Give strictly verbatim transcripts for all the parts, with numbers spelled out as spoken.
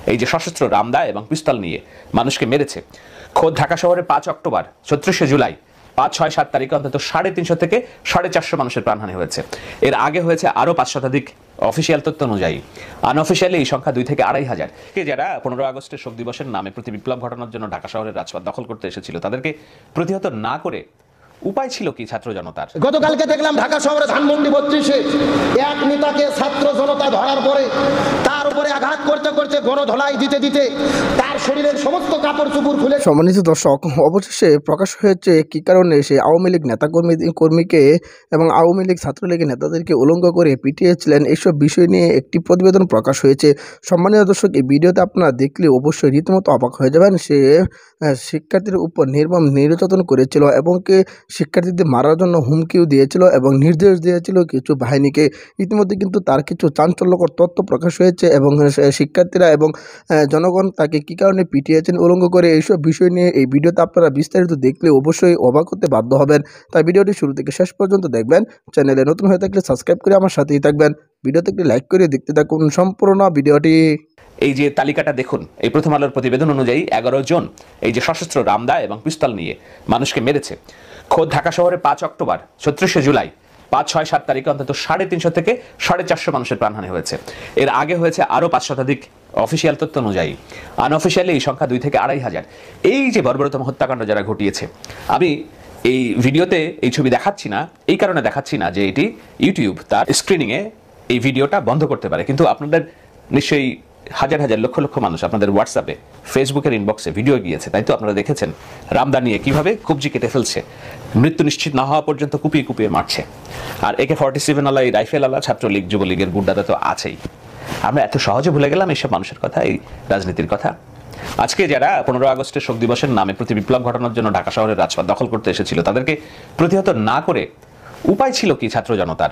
এই যে সশস্ত্র রামদা এবং পিস্তল নিয়ে মানুষকে মেরেছে। খোদ ঢাকা শহরে পাঁচ অক্টোবর, ছত্রিশে জুলাই, পাঁচ ছয় সাত তারিখে অন্তত সাড়ে তিনশো থেকে সাড়ে চারশো মানুষের প্রাণহানি হয়েছে। এর আগে হয়েছে আরও পাঁচ শতাধিক অফিসিয়াল তথ্য অনুযায়ী। আনঅফিসিয়ালি এই সংখ্যা দুই থেকে আড়াই হাজার। যারা পনেরো আগস্টের শোক দিবসের নামে প্রতি বিপ্লব ঘটানোর জন্য ঢাকা শহরের রাজপথ দখল করতে এসেছিল, তাদেরকে প্রতিহত না করে উপায় ছিল কি ছাত্র জনতার? গতকালকে দেখলাম ঢাকা শহরে ধানমন্ডি বত্রিশে এক নেতাকে ছাত্র জনতা ধরার পরে তার উপরে আঘাত করতে করতে গণধলাই দিতে দিতে তার শরীরের সমস্ত কাপড় চুপড় খুলে। সম্মানিত দর্শক, অবশেষে প্রকাশ হয়েছে কি কারণে সে আওয়ামী লীগ নেতাকর্মী কর্মীকে এবং আওয়ামী লীগ ছাত্রলীগের নেতাদেরকে উলঙ্গ করে পিটিয়েছিলেন। এইসব বিষয় নিয়ে একটি প্রতিবেদন প্রকাশ হয়েছে। সম্মানিত দর্শক, এই ভিডিওতে আপনারা দেখলে অবশ্যই রীতিমতো অবাক হয়ে যাবেন। সে শিক্ষার্থীর উপর নির্মম নির্যাতন করেছিল এবং কে শিক্ষার্থীদের মারার জন্য হুমকিও দিয়েছিল এবং নির্দেশ দিয়েছিল কিছু বাহিনীকে। ইতিমধ্যে কিন্তু তার কিছু চাঞ্চল্যকর তথ্য প্রকাশ হয়েছে এবং শিক্ষার্থীরা এবং জনগণ তাকে কী কারণে পিটিয়েছেন উলঙ্গ করে, এইসব বিষয় নিয়ে এই ভিডিওতে আপনারা বিস্তারিত দেখলে অবশ্যই অবাক হতে বাধ্য হবেন। তাই ভিডিওটি শুরু থেকে শেষ পর্যন্ত দেখবেন। চ্যানেলে নতুন হয়ে থাকলে সাবস্ক্রাইব করে আমার সাথেই থাকবেন। ভিডিওতে একটি লাইক করে দেখতে থাকুন সম্পূর্ণ ভিডিওটি। এই যে তালিকাটা দেখুন, এই প্রথম আলোর প্রতিবেদন অনুযায়ী এগারো জন এই যে সশস্ত্র রামদা এবং পিস্তল নিয়ে মানুষকে মেরেছে। খোদ ঢাকা শহরে পাঁচ অক্টোবর, ছত্রিশে জুলাই, পাঁচ ছয় সাত তারিখে অন্তত সাড়ে তিনশো থেকে সাড়ে চারশো মানুষের প্রাণহানি হয়েছে। এর আগে হয়েছে আরও পাঁচ শতাধিক অফিসিয়াল তথ্য অনুযায়ী। আনঅফিসিয়ালি এই সংখ্যা দুই থেকে আড়াই হাজার। এই যে বর্বরতম হত্যাকাণ্ড যারা ঘটিয়েছে, আমি এই ভিডিওতে এই ছবি দেখাচ্ছি না, এই কারণে দেখাচ্ছি না যে এটি ইউটিউব তার স্ক্রিনিংয়ে এই ভিডিওটা বন্ধ করতে পারে, কিন্তু আপনাদের নিশ্চয়ই হাজার হাজার লক্ষ লক্ষ মানুষ আপনাদের হোয়াটসঅ্যাপে, ফেসবুকের ইনবক্সে ভিডিও গিয়েছে, তাই তো আপনারা দেখেছেন রামদা নিয়ে কীভাবে কবজি কেটে ফেলছে, মৃত্যু নিশ্চিত না হওয়া পর্যন্ত কুপিয়ে কুপিয়ে মারছে। আর একে ফর্টি সেভেন আলা, এই রাইফেল আলা ছাত্রলীগ যুবলীগের গুন্ডারা তো আছেই। আমরা এত সহজে ভুলে গেলাম এইসব মানুষের কথা, এই রাজনীতির কথা। আজকে যারা পনেরো আগস্টের শোক দিবসের নামে প্রতি বিপ্লব ঘটানোর জন্য ঢাকা শহরের রাজপথ দখল করতে এসেছিল, তাদেরকে প্রতিহত না করে উপায় ছিল কি ছাত্র জনতার?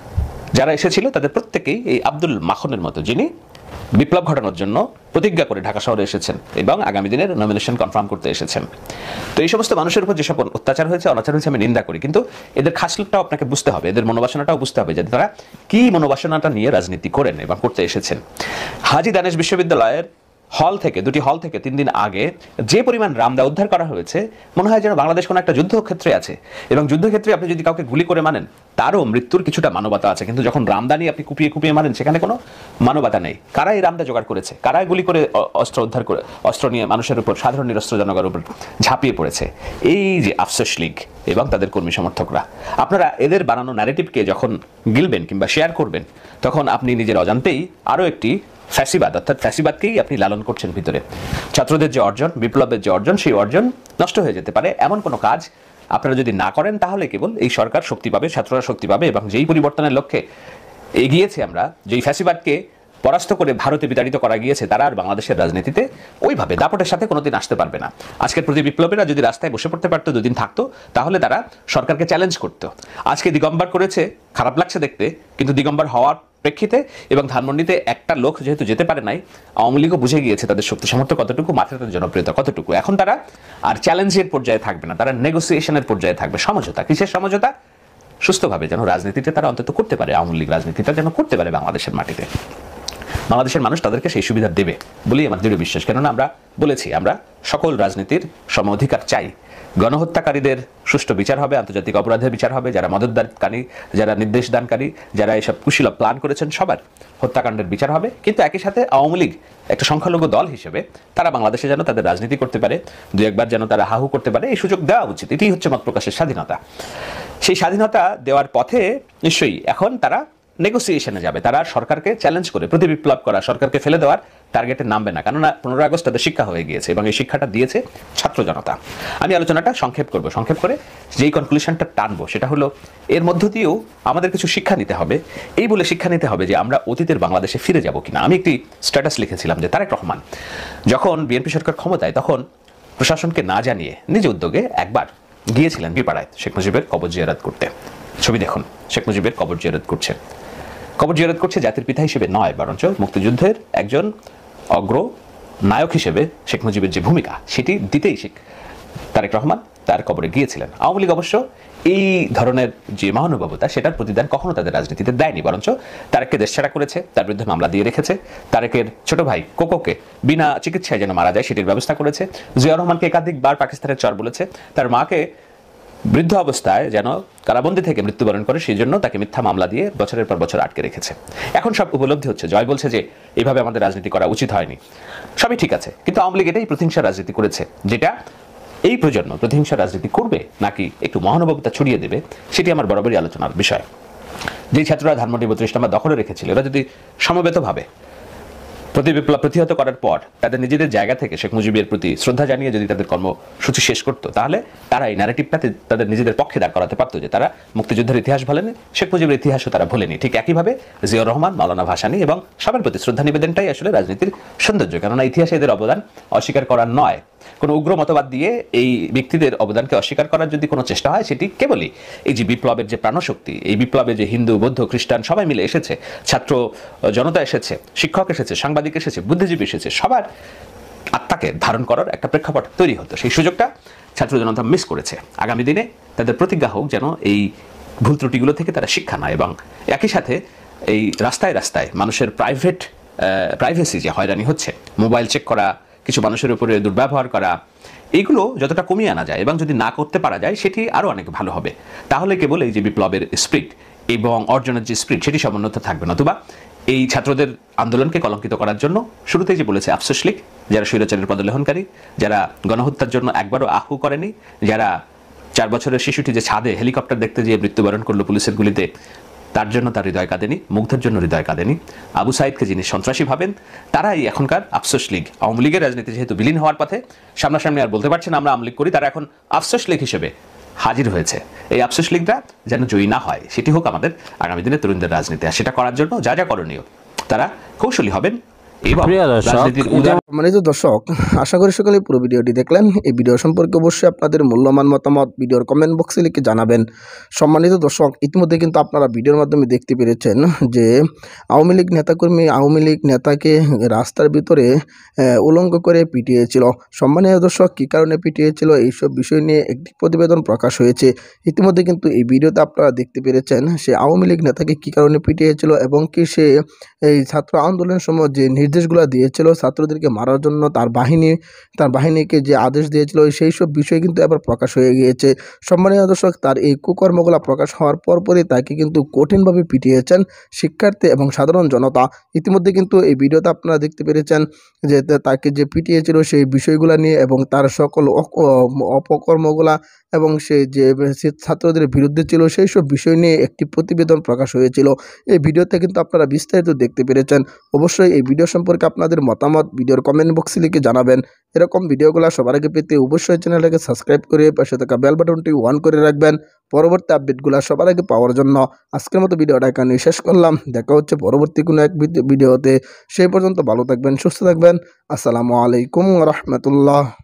যারা এসেছিল তাদের প্রত্যেকেই এই আব্দুল মাখনের মতো, যিনি বিপ্লব ঘটানোর জন্য প্রতিজ্ঞা করে ঢাকা শহরে এসেছেন এবং আগামী দিনের নমিনেশন কনফার্ম করতে এসেছেন। তো এই সমস্ত মানুষের উপর যেসব অত্যাচার হয়েছে, অনাচার হয়েছে, আমি নিন্দা করি, কিন্তু এদের খাসলটাও আপনাকে বুঝতে হবে, এদের মনোবাসনাটাও বুঝতে হবে যে তারা কি মনোবাসনাটা নিয়ে রাজনীতি করেন এবং করতে এসেছেন। হাজী দানেশ বিশ্ববিদ্যালয়ের হল থেকে, দুটি হল থেকে তিন দিন আগে যে পরিমাণ রামদা উদ্ধার করা হয়েছে, মনে হয় যেন বাংলাদেশ কোনো একটা যুদ্ধক্ষেত্রে আছে, এবং যুদ্ধক্ষেত্রে আপনি যদি কাউকে গুলি করে মানেন তারও মৃত্যুর কিছুটা মানবতা আছে, কিন্তু যখন রামদা নিয়ে আপনি কুপিয়ে কুপিয়ে মারেন সেখানে কোনো মানবতা নেই। কারা এই রামদা জোগাড় করেছে? কারা গুলি করে অস্ত্র উদ্ধার করে অস্ত্র নিয়ে মানুষের উপর, সাধারণ নিরস্ত্র জনগণের উপর ঝাঁপিয়ে পড়েছে? এই যে আফসোস লীগ এবং তাদের কর্মী সমর্থকরা, আপনারা এদের বানানো ন্যারেটিভকে যখন গিলবেন কিংবা শেয়ার করবেন, তখন আপনি নিজের অজান্তেই আরও একটি ফ্যাসিবাদ, অর্থাৎ ফ্যাসিবাদকেই আপনি লালন করছেন ভিতরে। ছাত্রদের যে অর্জন, বিপ্লবের যে অর্জন, সেই অর্জন নষ্ট হয়ে যেতে পারে। এমন কোনো কাজ আপনারা যদি না করেন, তাহলে কেবল এই সরকার শক্তি পাবে, ছাত্ররা শক্তি পাবে, এবং যেই পরিবর্তনের লক্ষ্যে এগিয়েছে আমরা, যেই ফ্যাসিবাদকে পরাস্ত করে ভারতে বিতাড়িত করা গিয়েছে, তারা আর বাংলাদেশের রাজনীতিতে ওইভাবে দাপটের সাথে কোনোদিন আসতে পারবে না। আজকের প্রতি বিপ্লবীরা যদি রাস্তায় বসে পড়তে পারতো, দুদিন থাকতো, তাহলে তারা সরকারকে চ্যালেঞ্জ করতো। আজকে দিগম্বর করেছে, খারাপ লাগছে দেখতে, কিন্তু দিগম্বর হওয়ার প্রেক্ষিতে এবং ধানমন্ডিতে একটা লোক যেহেতু যেতে পারে নাই, আওয়ামী লীগও বুঝে গিয়েছে তাদের শক্তি সামর্থ্য কতটুকু, মাত্রার জনপ্রিয়তা কতটুকু। এখন তারা আর চ্যালেঞ্জের পর্যায়ে থাকবে না, তারা নেগোসিয়েশনের পর্যায়ে থাকবে। সমঝোতা, কিসের সমঝোতা? সুস্থভাবে যেন রাজনীতিটা তারা অন্তত করতে পারে, আওয়ামী লীগ রাজনীতিটা যেন করতে পারে বাংলাদেশের মাটিতে। বাংলাদেশের মানুষ তাদেরকে সেই সুবিধা দেবে বলেই আমার দৃঢ় বিশ্বাস। কেননা আমরা বলেছি, আমরা সকল রাজনীতির সম অধিকার চাই। গণহত্যাকারীদের সুষ্ঠু বিচার হবে, আন্তর্জাতিক অপরাধের বিচার হবে, যারা মদতদানকারী, যারা নির্দেশ দানকারী, যারা এসব কুশীলভ প্ল্যান করেছেন, সবার হত্যাকাণ্ডের বিচার হবে। কিন্তু একই সাথে আওয়ামী লীগ একটা সংখ্যালঘু দল হিসেবে তারা বাংলাদেশে যেন তাদের রাজনীতি করতে পারে, দু একবার যেন তারা হাহু করতে পারে, এই সুযোগ দেওয়া উচিত। এটি হচ্ছে মত প্রকাশের স্বাধীনতা। সেই স্বাধীনতা দেওয়ার পথে নিশ্চয়ই এখন তারা নেগোসিয়েশনে যাবে, তারা সরকারকে চ্যালেঞ্জ করে প্রতি বিপ্লব করা, সরকারকে ফেলে দেওয়ার টার্গেটে নামবে না। কেননা পনেরো আগস্ট তাদের শিক্ষা হয়ে গিয়েছে এবং এই শিক্ষাটা দিয়েছে ছাত্র জনতা। আমি আলোচনাটা সংক্ষেপ করব। সংক্ষেপ করে যেই কনক্লুশনটা টানবো সেটা হলো, এর মধ্য দিয়েও আমাদের কিছু শিক্ষা নিতে হবে। এই বলে শিক্ষা নিতে হবে যে আমরা অতীতের বাংলাদেশে ফিরে যাব কিনা। আমি একটি স্ট্যাটাস লিখেছিলাম যে তারেক রহমান যখন বিএনপি সরকার ক্ষমতায়, তখন প্রশাসনকে না জানিয়ে নিজ উদ্যোগে একবার গিয়েছিলেন বিপাড়ায় শেখ মুজিবের কবর জিয়ারত করতে। ছবি দেখুন, শেখ মুজিবের কবর জিয়ারত করছে। কবর জিয়ারত করছে জাতির পিতা হিসেবে নয়, বরঞ্চ মুক্তিযুদ্ধের একজন অগ্র নায়ক হিসেবে শেখ মুজিবের যে ভূমিকা, সেটি দিতেই শেখ তারেক রহমান তার কবরে গিয়েছিলেন। আওয়ামী লীগ অবশ্য এই ধরনের যে মহানুভবতা সেটার প্রতিদান কখনো তাদের রাজনীতিতে দেয়নি, বরঞ্চ তারেককে দেশছাড়া করেছে, তার বিরুদ্ধে মামলা দিয়ে রেখেছে, তারেকের ছোট ভাই কোকোকে বিনা চিকিৎসায় যেন মারা যায় সেটির ব্যবস্থা করেছে, জিয়াউর রহমানকে একাধিকবার পাকিস্তানের চর বলেছে, তার মাকে বৃদ্ধ অবস্থায় যেন কারাবন্দী থেকে মৃত্যুবরণ করে সেই জন্য তাকে মিথ্যা মামলা দিয়ে বছরের পর বছর আটকে রেখেছে। এখন সব উপলব্ধি হচ্ছে, জয় বলছে যে এইভাবে আমাদের রাজনীতি করা উচিত হয়নি, সবই ঠিক আছে, কিন্তু আওয়ামী লীগ এটাই প্রতিহিংসা রাজনীতি করেছে, যেটা এই প্রজন্ম প্রতিহিংসা রাজনীতি করবে নাকি একটু মহানুভবতা ছড়িয়ে দেবে সেটি আমার বরাবরই আলোচনার বিষয়। যেই ছাত্ররা ধানমন্ডি বত্রিশ নম্বর দখলে রেখেছিল, এরা যদি সমবেতভাবে প্রতি বিপ্লব প্রতিহত করার পর তাদের নিজেদের জায়গা থেকে শেখ মুজিবের প্রতি শ্রদ্ধা জানিয়ে যদি তাদের কর্মসূচি শেষ করতো, তাহলে তারা এই ন্যারেটিভটাতে তাদের নিজেদের পক্ষে দাঁড় করাতে পারতো যে তারা মুক্তিযুদ্ধের ইতিহাস ভোলেনি, শেখ মুজিবের ইতিহাসও তারা ভোলেনি। ঠিক একইভাবে জিয়াউর রহমান, মাওলানা ভাসানী এবং সবার প্রতি শ্রদ্ধা নিবেদনটাই আসলে রাজনীতির সৌন্দর্য, কেননা ইতিহাসে এদের অবদান অস্বীকার করার নয়। কোনো উগ্র মতবাদ দিয়ে এই ব্যক্তিদের অবদানকে অস্বীকার করার যদি কোনো চেষ্টা হয়, সেটি কেবলই এই যে বিপ্লবের যে প্রাণশক্তি, এই বিপ্লবে যে হিন্দু, বৌদ্ধ, খ্রিস্টান সবাই মিলে এসেছে, ছাত্র জনতা এসেছে, শিক্ষক এসেছে, সাংবাদিক এসেছে, বুদ্ধিজীবী এসেছে, সবার আত্মাকে ধারণ করার একটা প্রেক্ষাপট তৈরি হতো, সেই সুযোগটা ছাত্র জনতা মিস করেছে। আগামী দিনে তাদের প্রতিজ্ঞা হোক যেন এই ভুল ত্রুটিগুলো থেকে তারা শিক্ষা নেয় এবং একই সাথে এই রাস্তায় রাস্তায় মানুষের প্রাইভেট প্রাইভেসি যে হয়রানি হচ্ছে, মোবাইল চেক করা, কিছু মানুষের উপরে দুর্ব্যবহার করা, এইগুলো যতটা কমিয়ে আনা যায় এবং যদি না করতে পারা যায় সেটি আরও অনেক ভালো হবে। তাহলে কেবল এই যে বিপ্লবের স্পিরিট এবং অর্জনের যে স্পিরিট সেটি সমুন্নত থাকবে। নতুবা এই ছাত্রদের আন্দোলনকে কলঙ্কিত করার জন্য শুরুতেই যে বলেছে আফসোস লীগ, যারা স্বৈরাচারের পদলেহনকারী, যারা গণহত্যার জন্য একবারও আহ্বু করেনি, যারা চার বছরের শিশুটি যে ছাদে হেলিকপ্টার দেখতে যেয়ে মৃত্যুবরণ করলো পুলিশের গুলিতে, তার জন্য তার হৃদয় কাঁদেনি, মুগ্ধের জন্য হৃদয় কাঁদেনি, আবু সাইদকে যিনি সন্ত্রাসী ভাবেন, তারাই এখনকার আফসোস লীগ। আওয়ামী লীগের রাজনীতি যেহেতু বিলীন হওয়ার পথে, সামনাসামনি আর বলতে পারছেন আমরা আওয়ামী লীগ করি, তারা এখন আফসোস লীগ হিসেবে হাজির হয়েছে। এই আফসোস লীগটা যেন জয়ী না হয় সেটি হোক আমাদের আগামী দিনে তরুণদের রাজনীতি, আর সেটা করার জন্য যা যা করণীয় তারা কৌশলী হবেন। সম্মানিত দর্শক, আশা করি সকলে পুরো ভিডিওটি দেখলেন। এই ভিডিও সম্পর্কে অবশ্যই আপনাদের মূল্যবান মতামত ভিডিওর কমেন্ট বক্সে লিখে জানাবেন। সম্মানিত দর্শক, ইতিমধ্যে কিন্তু আপনারা ভিডিওর মাধ্যমে দেখতে পেরেছেন যে আওয়ামী লীগ নেতাকর্মী আওয়ামী লীগ নেতাকে রাস্তার ভিতরে উলঙ্গ করে পিটিয়েছিল। সম্মানিত দর্শক, কী কারণে পিটিয়েছিল এইসব বিষয় নিয়ে একটি প্রতিবেদন প্রকাশ হয়েছে। ইতিমধ্যে কিন্তু এই ভিডিওতে আপনারা দেখতে পেরেছেন সে আওয়ামী লীগ নেতাকে কী কারণে পিটিয়েছিল এবং কি সে এই ছাত্র আন্দোলনের সময় যে নির্দেশগুলো দিয়েছিল ছাত্রদেরকে মারার জন্য, তার বাহিনী তার বাহিনীকে যে আদেশ দিয়েছিল, সেই সব বিষয় কিন্তু এবার প্রকাশ হয়ে গিয়েছে। সম্মানীয় দর্শক, তার এই কুকর্মগুলো প্রকাশ হওয়ার পরপরই তাকে কিন্তু কঠিনভাবে পিটিয়েছেন শিক্ষার্থী এবং সাধারণ জনতা। ইতিমধ্যে কিন্তু এই ভিডিওতে আপনারা দেখতে পেরেছেন যে তাকে যে পিটিয়েছিল সেই বিষয়গুলো নিয়ে এবং তার সকল অপকর্মগুলা এবং সে যে ছাত্রদের বিরুদ্ধে ছিল সেই সব বিষয় নিয়ে একটি প্রতিবেদন প্রকাশ হয়েছিল। এই ভিডিওতে কিন্তু আপনারা বিস্তারিত দেখতে পেরেছেন। অবশ্যই এই ভিডিও সম্পর্কে আপনাদের মতামত ভিডিওর কমেন্ট বক্সে লিখে জানাবেন। এরকম ভিডিওগুলো সবার আগে পেতে অবশ্যই চ্যানেলটাকে সাবস্ক্রাইব করে পাশে থাকা বেল বাটনটি অন করে রাখবেন পরবর্তী আপডেটগুলো সবার আগে পাওয়ার জন্য। আজকের মতো ভিডিওটা এখানে শেষ করলাম। দেখা হচ্ছে পরবর্তী কোনো এক ভিডিওতে। সেই পর্যন্ত ভালো থাকবেন, সুস্থ থাকবেন। আসসালামু আলাইকুম ওয়া রাহমাতুল্লাহ।